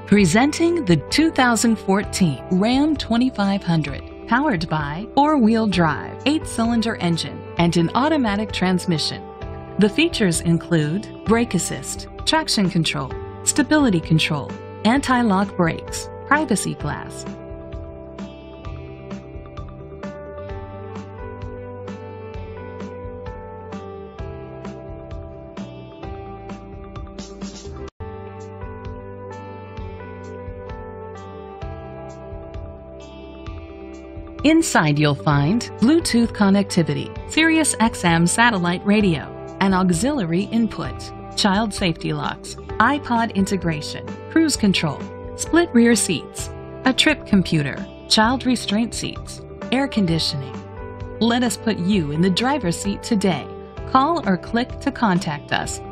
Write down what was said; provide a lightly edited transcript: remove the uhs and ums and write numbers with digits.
Presenting the 2014 Ram 2500. Powered by 4-wheel drive, 8-cylinder engine, and an automatic transmission. The features include brake assist, traction control, stability control, anti-lock brakes, privacy glass. Inside you'll find Bluetooth connectivity, Sirius XM satellite radio, an auxiliary input, child safety locks, iPod integration, cruise control, split rear seats, a trip computer, child restraint seats, air conditioning. Let us put you in the driver's seat today. Call or click to contact us.